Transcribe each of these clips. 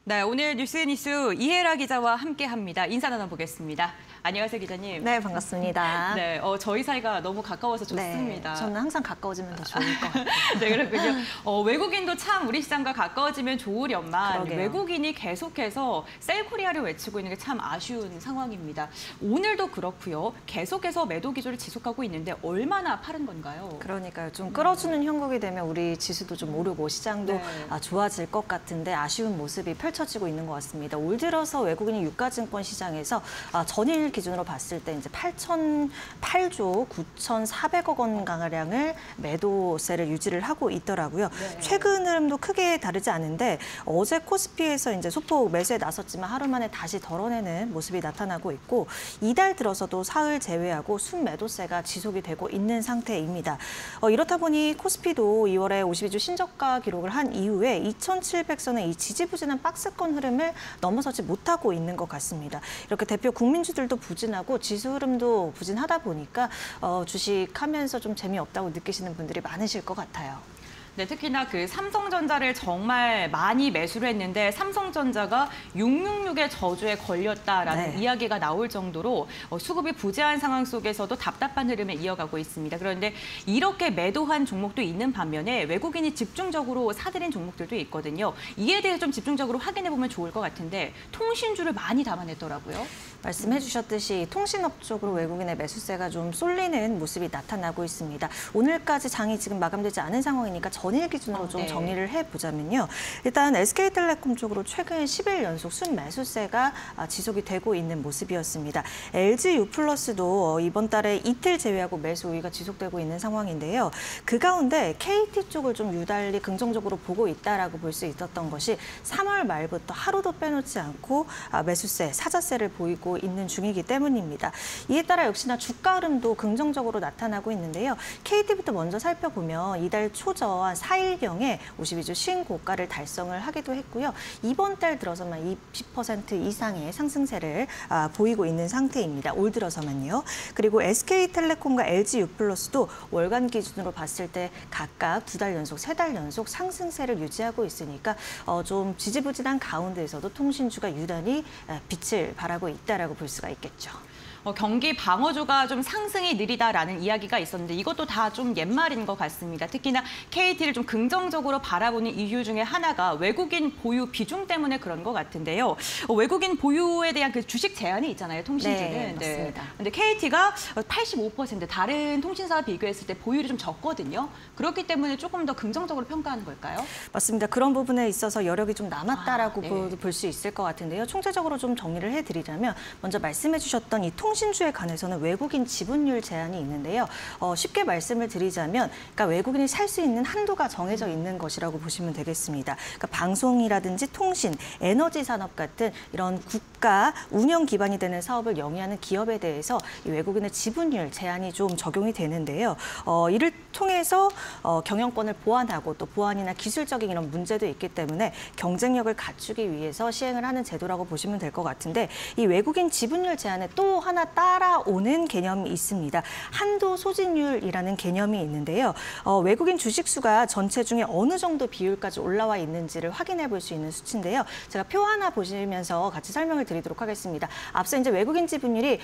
네, 오늘 뉴스 이혜라 기자와 함께합니다. 인사 나눠보겠습니다. 안녕하세요, 기자님. 네, 반갑습니다. 네, 저희 사이가 너무 가까워서 좋습니다. 네, 저는 항상 가까워지면 더 좋을 것 같아요. 네, 그렇군요. 외국인도 참 우리 시장과 가까워지면 좋으련만 그러게요. 외국인이 계속해서 셀코리아를 외치고 있는 게 참 아쉬운 상황입니다. 오늘도 그렇고요. 계속해서 매도 기조를 지속하고 있는데 얼마나 파른 건가요? 그러니까요. 좀 끌어주는 형국이 되면 우리 지수도 좀 오르고 시장도 네. 좋아질 것 같은데 아쉬운 모습이 펼쳐지고 있는 것 같습니다. 올 들어서 외국인이 유가증권 시장에서 전일 기준으로 봤을 때 이제 8조 9,400억 원 가량을 매도세를 유지를 하고 있더라고요. 네. 최근 흐름도 크게 다르지 않은데 어제 코스피에서 이제 소폭 매수에 나섰지만 하루 만에 다시 덜어내는 모습이 나타나고 있고 이달 들어서도 사흘 제외하고 순매도세가 지속이 되고 있는 상태입니다. 이렇다 보니 코스피도 2월에 52주 신저가 기록을 한 이후에 2,700선의 이 지지부진한 박스권 흐름을 넘어서지 못하고 있는 것 같습니다. 이렇게 대표 국민주들도 부진하고 지수 흐름도 부진하다 보니까 주식하면서 좀 재미없다고 느끼시는 분들이 많으실 것 같아요. 네, 특히나 그 삼성전자를 정말 많이 매수를 했는데 삼성전자가 666의 저주에 걸렸다라는 네. 이야기가 나올 정도로 수급이 부재한 상황 속에서도 답답한 흐름을 이어가고 있습니다. 그런데 이렇게 매도한 종목도 있는 반면에 외국인이 집중적으로 사들인 종목들도 있거든요. 이에 대해 좀 집중적으로 확인해 보면 좋을 것 같은데 통신주를 많이 담아냈더라고요. 말씀해 주셨듯이 통신업 쪽으로 외국인의 매수세가 좀 쏠리는 모습이 나타나고 있습니다. 오늘까지 장이 지금 마감되지 않은 상황이니까 전일 기준으로 좀 네. 정리를 해보자면요. 일단 SK텔레콤 쪽으로 최근 10일 연속 순매수세가 지속이 되고 있는 모습이었습니다. LG유플러스도 이번 달에 이틀 제외하고 매수 우위가 지속되고 있는 상황인데요. 그 가운데 KT 쪽을 좀 유달리 긍정적으로 보고 있다라고 볼 수 있었던 것이 3월 말부터 하루도 빼놓지 않고 매수세, 사자세를 보이고 있는 중이기 때문입니다. 이에 따라 역시나 주가 흐름도 긍정적으로 나타나고 있는데요. KT부터 먼저 살펴보면 이달 초저 한 4일경에 52주 신고가를 달성을 하기도 했고요. 이번 달 들어서만 20% 이상의 상승세를 보이고 있는 상태입니다. 올 들어서만요. 그리고 SK텔레콤과 LG유플러스도 월간 기준으로 봤을 때 각각 2달 연속, 3달 연속 상승세를 유지하고 있으니까 좀 지지부진한 가운데에서도 통신주가 유난히 빛을 발하고 있다라고 볼 수가 있겠죠. 경기 방어주가 좀 상승이 느리다라는 이야기가 있었는데 이것도 다 좀 옛말인 것 같습니다. 특히나 KT를 좀 긍정적으로 바라보는 이유 중에 하나가 외국인 보유 비중 때문에 그런 것 같은데요. 외국인 보유에 대한 그 주식 제한이 있잖아요, 통신주는. 네, 맞습니다. 근데 KT가 85% 다른 통신사와 비교했을 때 보유율이 좀 적거든요. 그렇기 때문에 조금 더 긍정적으로 평가하는 걸까요? 맞습니다. 그런 부분에 있어서 여력이 좀 남았다라고 네. 볼 수 있을 것 같은데요. 총체적으로 좀 정리를 해드리자면 먼저 말씀해 주셨던 이 통신주에 관해서는 외국인 지분율 제한이 있는데요. 쉽게 말씀을 드리자면 그러니까 외국인이 살 수 있는 한도가 정해져 있는 것이라고 보시면 되겠습니다. 그러니까 방송이라든지 통신, 에너지 산업 같은 이런 국가 운영 기반이 되는 사업을 영위하는 기업에 대해서 이 외국인의 지분율 제한이 좀 적용이 되는데요. 이를 통해서 경영권을 보완하고 또 보완이나 기술적인 이런 문제도 있기 때문에 경쟁력을 갖추기 위해서 시행을 하는 제도라고 보시면 될 것 같은데 이 외국인 지분율 제한에 또 하나 따라오는 개념이 있습니다. 한도 소진율이라는 개념이 있는데요. 외국인 주식수가 전체 중에 어느 정도 비율까지 올라와 있는지를 확인해 볼 수 있는 수치인데요. 제가 표 하나 보시면서 같이 설명을 드리도록 하겠습니다. 앞서 이제 외국인 지분율이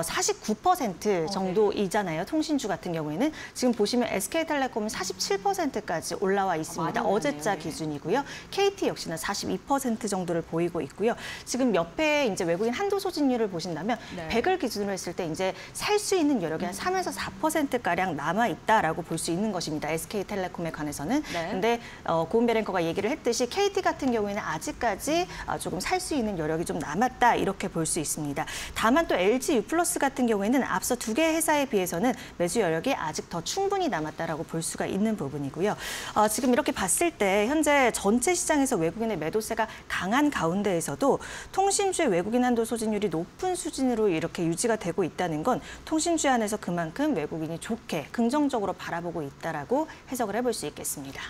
49% 정도이잖아요. 통신주 같은 경우에는 지금 보시면 SK텔레콤은 47%까지 올라와 있습니다. 어제자 기준이고요. KT 역시나 42% 정도를 보이고 있고요. 지금 옆에 이제 외국인 한도 소진율을 보신다면 100을 기준으로 했을 때 이제 살 수 있는 여력이 한 3에서 4%가량 남아 있다라고 볼 수 있는 것입니다. SK텔레콤에 관해서는. 근데 고은별 앵커가 얘기를 했듯이 KT 같은 경우에는 아직까지 조금 살 수 있는 여력이 좀 남았다 이렇게 볼 수 있습니다. 다만 또 LG유플러스 같은 경우에는 앞서 두 개 회사에 비해서는 매수 여력이 아직 더 충분히 남았다라고 볼 수가 있는 부분이고요. 지금 이렇게 봤을 때 현재 전체 시장에서 외국인의 매도세가 강한 가운데에서도 통신주의 외국인 한도 소진율이 높은 수준으로 이렇게 유지가 되고 있다는 건 통신주 안에서 그만큼 외국인이 좋게 긍정적으로 바라보고 있다라고 해석을 해볼 수 있겠습니다.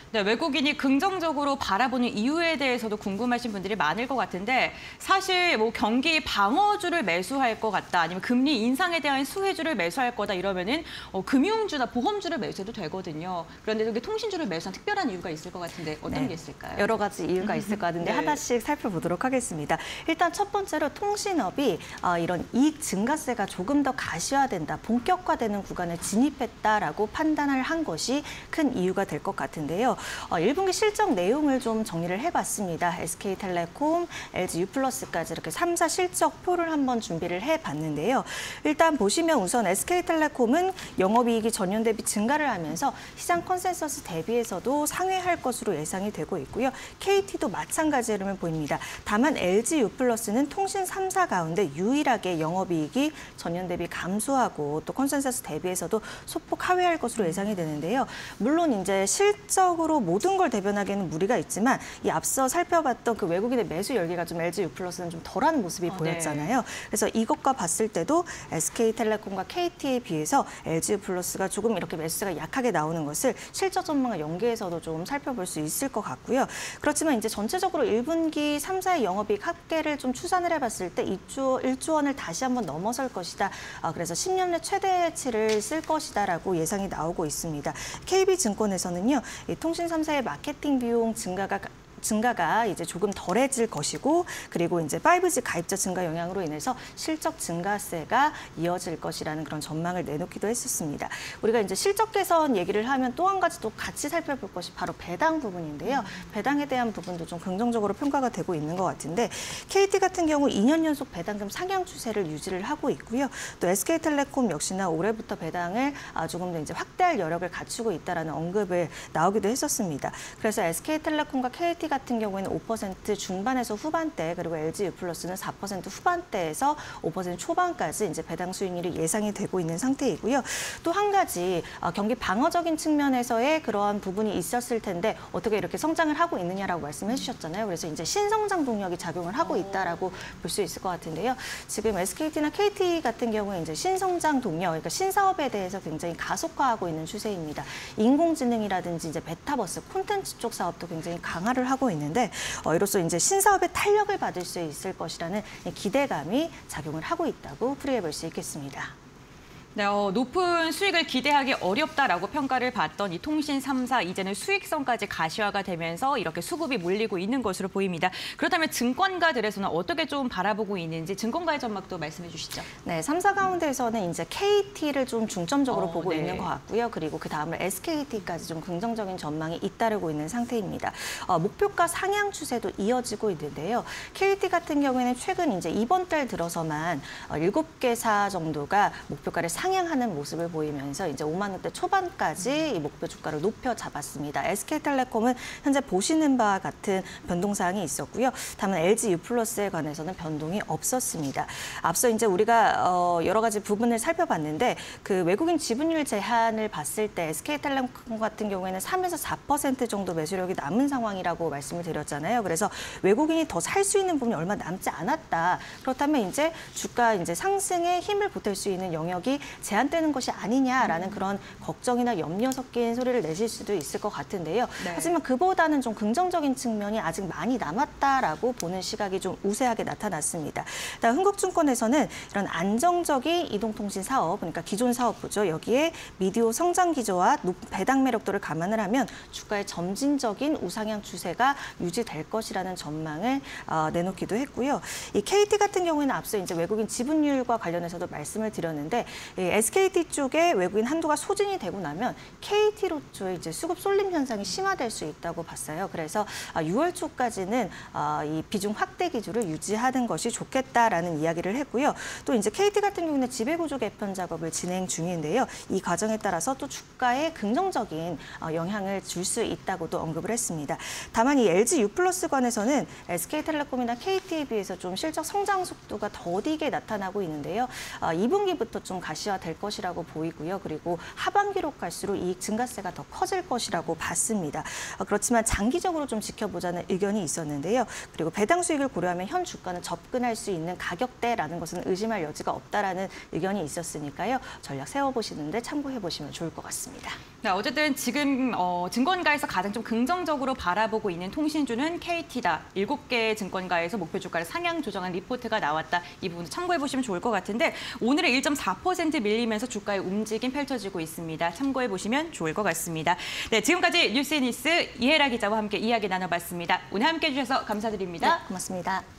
네, 외국인이 긍정적으로 바라보는 이유에 대해서도 궁금하신 분들이 많을 것 같은데 사실 뭐 경기 방어주를 매수할 것 같다 아니면 금리 인상에 대한 수혜주를 매수할 거다 이러면은 금융주나 보험주를 매수해도 되거든요. 그런데 여기 통신주를 매수한 특별한 이유가 있을 것 같은데 어떤 게 있을까요? 여러 가지 이유가 있을 것 같은데 네. 하나씩 살펴보도록 하겠습니다. 일단 첫 번째로 통신업이 이런 이익 증가세가 조금 더 가시화된다, 본격화되는 구간에 진입했다라고 판단을 한 것이 큰 이유가 될 것 같은데요. 1분기 실적 내용을 좀 정리를 해봤습니다. SK텔레콤, LG유플러스까지 이렇게 3사 실적표를 한번 준비를 해봤는데요. 일단 보시면 우선 SK텔레콤은 영업이익이 전년 대비 증가를 하면서 시장 컨센서스 대비해서도 상회할 것으로 예상이 되고 있고요. KT도 마찬가지 흐름을 보입니다. 다만 LG유플러스는 통신 3사 가운데 유일하게 영업이익이 전년 대비 감소하고 또 컨센서스 대비해서도 소폭 하회할 것으로 예상이 되는데요. 물론 이제 실적으로 모든 걸 대변하기에는 무리가 있지만 이 앞서 살펴봤던 그 외국인의 매수 열기가 좀 LG유플러스는 좀 덜한 모습이 보였잖아요. 그래서 이것과 봤을 때도 SK텔레콤과 KT에 비해서 LG유플러스가 조금 이렇게 매수가 약하게 나오는 것을 실적 전망과 연계해서도 좀 살펴볼 수 있을 것 같고요. 그렇지만 이제 전체적으로 1분기 3사의 영업이익 합계를 좀 추산을 해봤을 때 1조 원을 다시 한번 넘어설 것이다. 그래서 10년 내 최대치를 쓸 것이다라고 예상이 나오고 있습니다. KB증권에서는요, 이 통신 3사의 마케팅 비용 증가가 이제 조금 덜해질 것이고 그리고 이제 5G 가입자 증가 영향으로 인해서 실적 증가세가 이어질 것이라는 그런 전망을 내놓기도 했었습니다. 우리가 이제 실적 개선 얘기를 하면 또 한 가지 또 같이 살펴볼 것이 바로 배당 부분인데요. 배당에 대한 부분도 좀 긍정적으로 평가가 되고 있는 것 같은데 KT 같은 경우 2년 연속 배당금 상향 추세를 유지를 하고 있고요. 또 SK텔레콤 역시나 올해부터 배당을 조금 더 이제 확대할 여력을 갖추고 있다라는 언급을 나오기도 했었습니다. 그래서 SK텔레콤과 KT 같은 경우에는 5% 중반에서 후반대 그리고 LG유플러스는 4% 후반대에서 5% 초반까지 이제 배당 수익률이 예상이 되고 있는 상태이고요. 또 한 가지 경기 방어적인 측면에서의 그러한 부분이 있었을 텐데 어떻게 이렇게 성장을 하고 있느냐라고 말씀해 주셨잖아요. 그래서 이제 신성장 동력이 작용을 하고 있다라고 볼 수 있을 것 같은데요. 지금 SKT나 KT 같은 경우에 이제 신성장 동력, 그러니까 신사업에 대해서 굉장히 가속화하고 있는 추세입니다. 인공지능이라든지 이제 메타버스, 콘텐츠 쪽 사업도 굉장히 강화를 하고 있는데 이로써 이제 신사업의 탄력을 받을 수 있을 것이라는 기대감이 작용을 하고 있다고 풀이해 볼 수 있겠습니다. 네, 높은 수익을 기대하기 어렵다라고 평가를 받던 이 통신 3사 이제는 수익성까지 가시화가 되면서 이렇게 수급이 몰리고 있는 것으로 보입니다. 그렇다면 증권가들에서는 어떻게 좀 바라보고 있는지 증권가의 전망도 말씀해 주시죠. 네, 3사 가운데에서는 이제 KT를 좀 중점적으로 보고 네. 있는 것 같고요. 그리고 그 다음으로 SKT까지 좀 긍정적인 전망이 잇따르고 있는 상태입니다. 목표가 상향 추세도 이어지고 있는데요. KT 같은 경우에는 최근 이제 이번 달 들어서만 7개사 정도가 목표가를 상향하는 모습을 보이면서 이제 5만 원대 초반까지 이 목표 주가를 높여 잡았습니다. SK텔레콤은 현재 보시는 바와 같은 변동사항이 있었고요. 다만 LG유플러스에 관해서는 변동이 없었습니다. 앞서 이제 우리가 여러 가지 부분을 살펴봤는데 그 외국인 지분율 제한을 봤을 때 SK텔레콤 같은 경우에는 3에서 4% 정도 매수력이 남은 상황이라고 말씀을 드렸잖아요. 그래서 외국인이 더 살 수 있는 부분이 얼마 남지 않았다. 그렇다면 이제 주가 이제 상승에 힘을 보탤 수 있는 영역이 제한되는 것이 아니냐라는 그런 걱정이나 염려 섞인 소리를 내실 수도 있을 것 같은데요. 네. 하지만 그보다는 좀 긍정적인 측면이 아직 많이 남았다라고 보는 시각이 좀 우세하게 나타났습니다. 일단 흥국증권에서는 이런 안정적인 이동통신 사업, 그러니까 기존 사업부죠. 여기에 미디어 성장 기조와 배당 매력도를 감안을 하면 주가의 점진적인 우상향 추세가 유지될 것이라는 전망을 내놓기도 했고요. 이 KT 같은 경우에는 앞서 이제 외국인 지분율과 관련해서도 말씀을 드렸는데 SKT 쪽에 외국인 한도가 소진이 되고 나면 KT로 쪽에 이제 수급 쏠림 현상이 심화될 수 있다고 봤어요. 그래서 6월 초까지는 이 비중 확대 기조를 유지하는 것이 좋겠다라는 이야기를 했고요. 또 이제 KT 같은 경우는 지배구조 개편 작업을 진행 중인데요. 이 과정에 따라서 또 주가에 긍정적인 영향을 줄 수 있다고도 언급을 했습니다. 다만 이 LG유플러스 관에서는 SK텔레콤이나 KT에 비해서 좀 실적 성장 속도가 더디게 나타나고 있는데요. 2분기부터 좀 가시 유지화될 것이라고 보이고요. 그리고 하반기로 갈수록 이익 증가세가 더 커질 것이라고 봤습니다. 그렇지만 장기적으로 좀 지켜보자는 의견이 있었는데요. 그리고 배당 수익을 고려하면 현 주가는 접근할 수 있는 가격대라는 것은 의심할 여지가 없다라는 의견이 있었으니까요. 전략 세워보시는데 참고해보시면 좋을 것 같습니다. 네, 어쨌든 지금 증권가에서 가장 좀 긍정적으로 바라보고 있는 통신주는 KT다. 7개 증권가에서 목표 주가를 상향 조정한 리포트가 나왔다. 이 부분도 참고해보시면 좋을 것 같은데 오늘은 1.4% 밀리면서 주가의 움직임 펼쳐지고 있습니다. 참고해보시면 좋을 것 같습니다. 네, 지금까지 뉴스앤니스 이혜라 기자와 함께 이야기 나눠봤습니다. 오늘 함께해 주셔서 감사드립니다. 네, 고맙습니다.